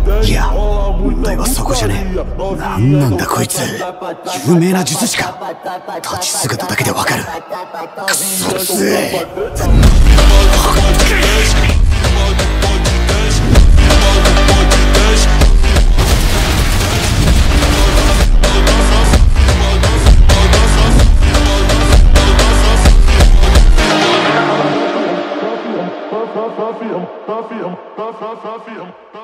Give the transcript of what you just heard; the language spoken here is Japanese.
いや、問題はそこじゃねえ。なんなんだこいつ。有名な術師か。立ち姿だけでわかる。くそ強え。Coffee,